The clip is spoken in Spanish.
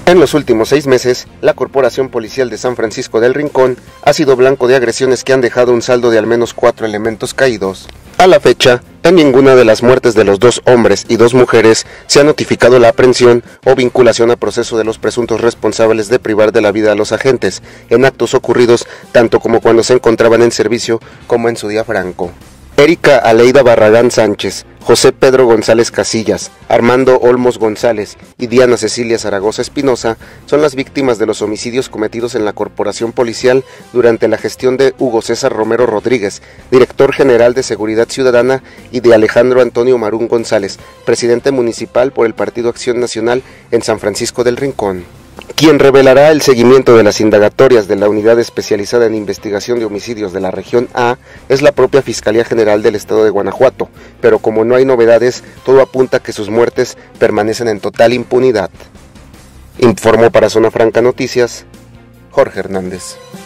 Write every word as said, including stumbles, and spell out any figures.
En los últimos seis meses, la Corporación Policial de San Francisco del Rincón ha sido blanco de agresiones que han dejado un saldo de al menos cuatro elementos caídos. A la fecha, en ninguna de las muertes de los dos hombres y dos mujeres se ha notificado la aprehensión o vinculación a proceso de los presuntos responsables de privar de la vida a los agentes en actos ocurridos tanto como cuando se encontraban en servicio como en su día franco. Erika Aleida Barragán Sánchez, José Pedro González Casillas, Armando Olmos González y Diana Cecilia Zaragoza Espinosa son las víctimas de los homicidios cometidos en la Corporación Policial durante la gestión de Hugo César Romero Rodríguez, director general de Seguridad Ciudadana, y de Alejandro Antonio Marún González, presidente municipal por el Partido Acción Nacional en San Francisco del Rincón. Quien revelará el seguimiento de las indagatorias de la Unidad Especializada en Investigación de Homicidios de la Región A es la propia Fiscalía General del Estado de Guanajuato, pero como no hay novedades, todo apunta a que sus muertes permanecen en total impunidad. Informó para Zona Franca Noticias, Jorge Hernández.